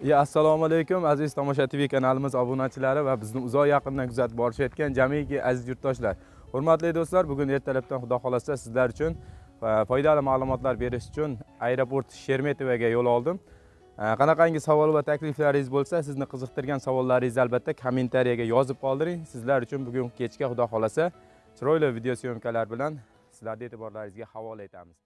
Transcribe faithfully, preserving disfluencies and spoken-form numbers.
Ya, assalomu alaykum aziz Tomosha T V kanalimiz obunachilari va bizni uzoq yaqindan kuzatib borishayotgan jamiki aziz yurtdoshlar. Hurmatli do'stlar, bugun ertalabdan Xudo xolasa sizlar uchun foydali ma'lumotlar berish uchun aeroport Sheremetyevoga yo'l oldim. Qanaqangi savol va takliflaringiz bo'lsa, sizni qiziqtirgan savollaringizni albatta kommentariyaga yozib qoldiring. Sizlar uchun bugun kechga Xudo xolasa chiroyli video syomkalar bilan sizlarning e'tiborlaringizga havola etamiz.